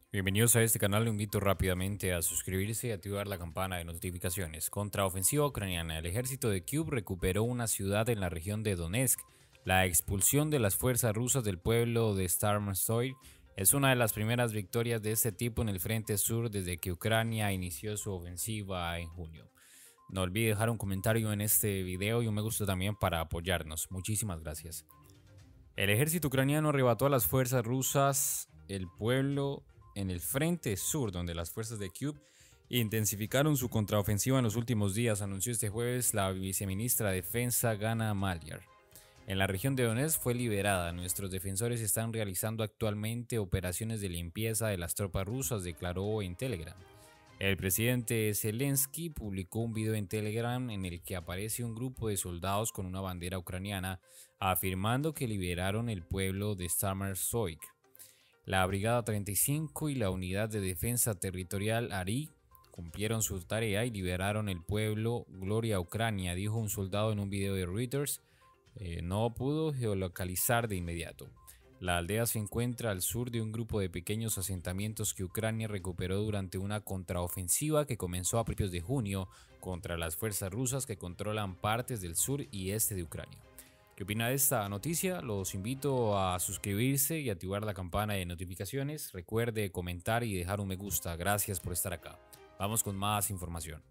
Bienvenidos a este canal, lo invito rápidamente a suscribirse y activar la campana de notificaciones. Contraofensiva ucraniana, el ejército de Kyiv recuperó una ciudad en la región de Donetsk. La expulsión de las fuerzas rusas del pueblo de Starmersoy es una de las primeras victorias de este tipo en el frente sur desde que Ucrania inició su ofensiva en junio. No olvide dejar un comentario en este video y un me gusta también para apoyarnos. Muchísimas gracias. El ejército ucraniano arrebató a las fuerzas rusas el pueblo en el frente sur, donde las fuerzas de Kyiv intensificaron su contraofensiva en los últimos días, anunció este jueves la viceministra de Defensa Gana Maliar. En la región de Donetsk fue liberada. Nuestros defensores están realizando actualmente operaciones de limpieza de las tropas rusas, declaró en Telegram. El presidente Zelensky publicó un video en Telegram en el que aparece un grupo de soldados con una bandera ucraniana afirmando que liberaron el pueblo de Starmersoy. La Brigada 35 y la Unidad de Defensa Territorial ARI cumplieron su tarea y liberaron el pueblo. Gloria a Ucrania, dijo un soldado en un video de Reuters. No pudo geolocalizar de inmediato. La aldea se encuentra al sur de un grupo de pequeños asentamientos que Ucrania recuperó durante una contraofensiva que comenzó a principios de junio contra las fuerzas rusas que controlan partes del sur y este de Ucrania. ¿Qué opina de esta noticia? Los invito a suscribirse y activar la campana de notificaciones. Recuerde comentar y dejar un me gusta. Gracias por estar acá. Vamos con más información.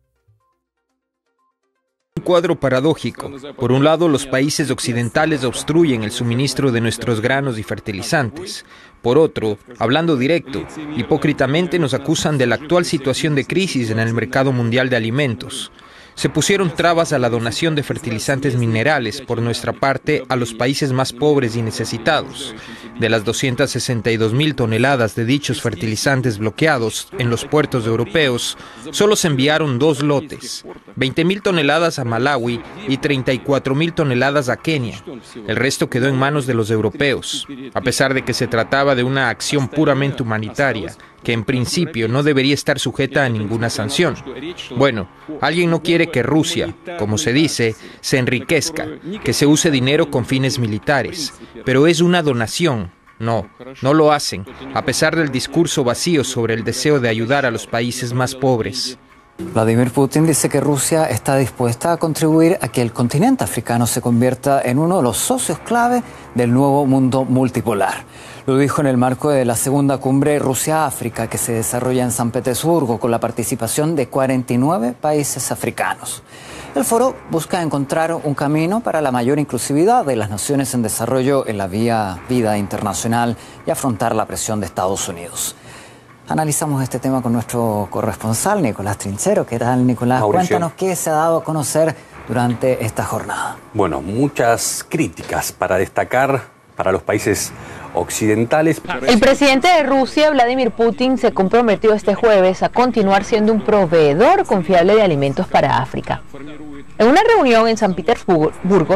Un cuadro paradójico. Por un lado, los países occidentales obstruyen el suministro de nuestros granos y fertilizantes. Por otro, hablando directo, hipócritamente nos acusan de la actual situación de crisis en el mercado mundial de alimentos. Se pusieron trabas a la donación de fertilizantes minerales por nuestra parte a los países más pobres y necesitados. De las 262.000 toneladas de dichos fertilizantes bloqueados en los puertos europeos, solo se enviaron 2 lotes, 20.000 toneladas a Malawi y 34.000 toneladas a Kenia. El resto quedó en manos de los europeos, a pesar de que se trataba de una acción puramente humanitaria, que en principio no debería estar sujeta a ninguna sanción. Bueno, alguien no quiere que Rusia, como se dice, se enriquezca, que se use dinero con fines militares, pero es una donación. No lo hacen, a pesar del discurso vacío sobre el deseo de ayudar a los países más pobres. Vladimir Putin dice que Rusia está dispuesta a contribuir a que el continente africano se convierta en uno de los socios clave del nuevo mundo multipolar. Lo dijo en el marco de la segunda cumbre Rusia-África que se desarrolla en San Petersburgo con la participación de 49 países africanos. El foro busca encontrar un camino para la mayor inclusividad de las naciones en desarrollo en la vida internacional y afrontar la presión de Estados Unidos. Analizamos este tema con nuestro corresponsal, Nicolás Trinchero. ¿Qué tal, Nicolás? Mauricio. Cuéntanos qué se ha dado a conocer durante esta jornada. Bueno, muchas críticas para destacar para los países occidentales. El presidente de Rusia, Vladimir Putin, se comprometió este jueves a continuar siendo un proveedor confiable de alimentos para África. En una reunión en San Petersburgo,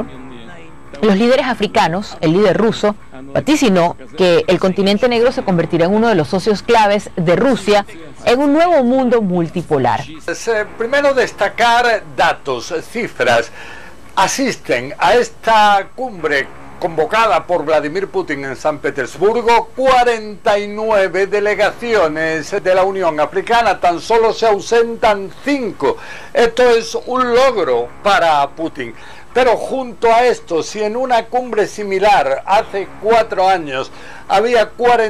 los líderes africanos, el líder ruso, vaticinó que el continente negro se convertirá en uno de los socios claves de Rusia en un nuevo mundo multipolar. Primero destacar datos, cifras. Asisten a esta cumbre convocada por Vladimir Putin en San Petersburgo 49 delegaciones de la Unión Africana, tan solo se ausentan 5. Esto es un logro para Putin. Pero junto a esto, si en una cumbre similar hace 4 años había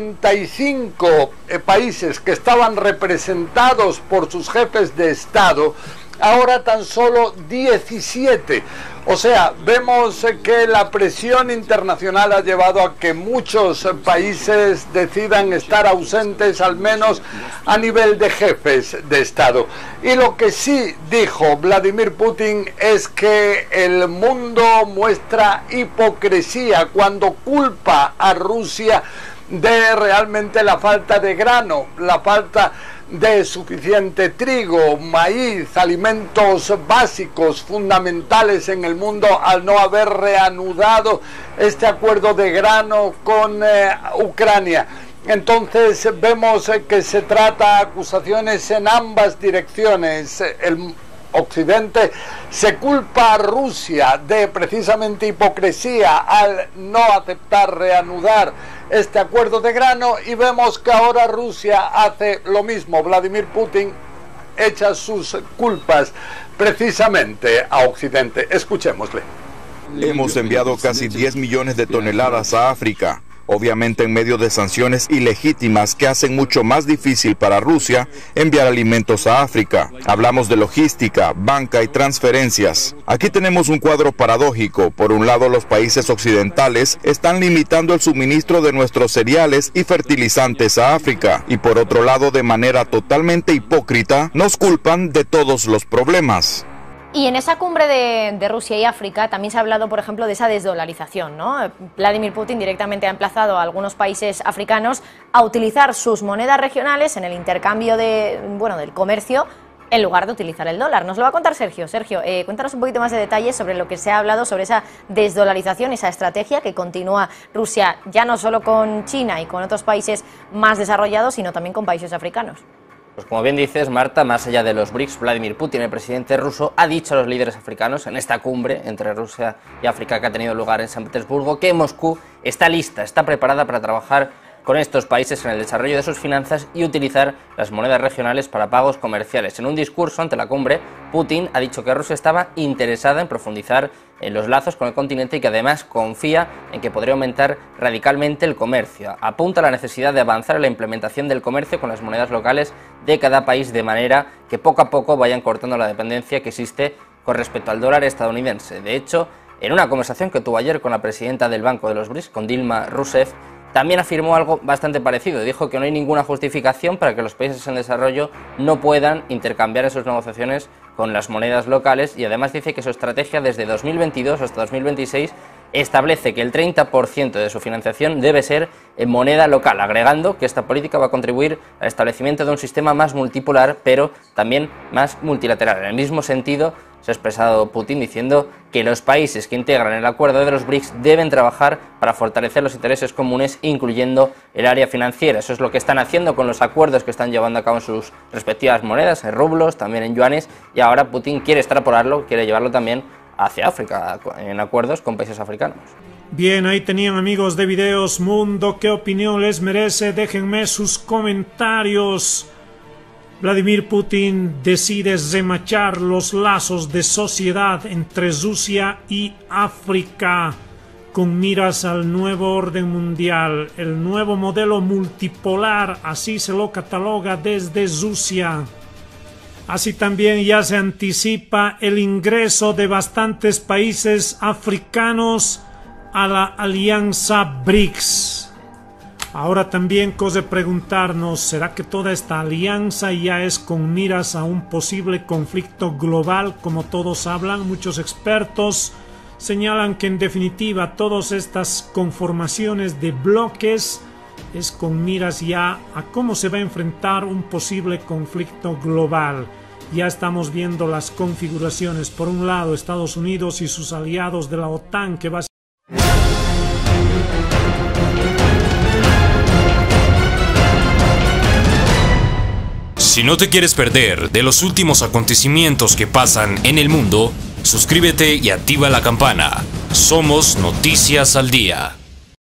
45 países que estaban representados por sus jefes de Estado, ahora tan solo 17. O sea, vemos que la presión internacional ha llevado a que muchos países decidan estar ausentes, al menos a nivel de jefes de Estado. Y lo que sí dijo Vladimir Putin es que el mundo muestra hipocresía cuando culpa a Rusia de realmente la falta de grano, la falta de suficiente trigo, maíz, alimentos básicos, fundamentales en el mundo, al no haber reanudado este acuerdo de grano con Ucrania. Entonces vemos que se trata de acusaciones en ambas direcciones. Occidente se culpa a Rusia de precisamente hipocresía al no aceptar reanudar este acuerdo de grano, y vemos que ahora Rusia hace lo mismo. Vladimir Putin echa sus culpas precisamente a Occidente. Escuchémosle. Hemos enviado casi 10 millones de toneladas a África, obviamente en medio de sanciones ilegítimas que hacen mucho más difícil para Rusia enviar alimentos a África. Hablamos de logística, banca y transferencias. Aquí tenemos un cuadro paradójico. Por un lado, los países occidentales están limitando el suministro de nuestros cereales y fertilizantes a África, y por otro lado, de manera totalmente hipócrita, nos culpan de todos los problemas. Y en esa cumbre de Rusia y África también se ha hablado, por ejemplo, de esa desdolarización, ¿no? Vladimir Putin directamente ha emplazado a algunos países africanos a utilizar sus monedas regionales en el intercambio del comercio, en lugar de utilizar el dólar. Nos lo va a contar Sergio. Sergio, cuéntanos un poquito más de detalles sobre lo que se ha hablado, sobre esa desdolarización, esa estrategia que continúa Rusia, ya no solo con China y con otros países más desarrollados, sino también con países africanos. Pues como bien dices, Marta, más allá de los BRICS, Vladimir Putin, el presidente ruso, ha dicho a los líderes africanos en esta cumbre entre Rusia y África que ha tenido lugar en San Petersburgo que Moscú está lista, está preparada para trabajar con estos países en el desarrollo de sus finanzas y utilizar las monedas regionales para pagos comerciales. En un discurso ante la cumbre, Putin ha dicho que Rusia estaba interesada en profundizar en los lazos con el continente y que además confía en que podría aumentar radicalmente el comercio. Apunta a la necesidad de avanzar en la implementación del comercio con las monedas locales de cada país de manera que poco a poco vayan cortando la dependencia que existe con respecto al dólar estadounidense. De hecho, en una conversación que tuvo ayer con la presidenta del Banco de los BRICS, con Dilma Rousseff, también afirmó algo bastante parecido. Dijo que no hay ninguna justificación para que los países en desarrollo no puedan intercambiar en sus negociaciones con las monedas locales, y además dice que su estrategia desde 2022 hasta 2026 establece que el 30% de su financiación debe ser en moneda local, agregando que esta política va a contribuir al establecimiento de un sistema más multipolar, pero también más multilateral. En el mismo sentido, se ha expresado Putin diciendo que los países que integran el acuerdo de los BRICS deben trabajar para fortalecer los intereses comunes, incluyendo el área financiera. Eso es lo que están haciendo con los acuerdos que están llevando a cabo en sus respectivas monedas, en rublos, también en yuanes, y ahora Putin quiere extrapolarlo, quiere llevarlo también hacia África, en acuerdos con países africanos. Bien, ahí tenían, amigos de Videos Mundo, ¿qué opinión les merece? Déjenme sus comentarios. Vladimir Putin decide remachar los lazos de sociedad entre Rusia y África con miras al nuevo orden mundial, el nuevo modelo multipolar, así se lo cataloga desde Rusia. Así también ya se anticipa el ingreso de bastantes países africanos a la alianza BRICS. Ahora también cosa preguntarnos, ¿será que toda esta alianza ya es con miras a un posible conflicto global, como todos hablan? Muchos expertos señalan que en definitiva todas estas conformaciones de bloques es con miras ya a cómo se va a enfrentar un posible conflicto global. Ya estamos viendo las configuraciones. Por un lado, Estados Unidos y sus aliados de la OTAN, que va a... Si no te quieres perder de los últimos acontecimientos que pasan en el mundo, suscríbete y activa la campana. Somos Noticias al Día.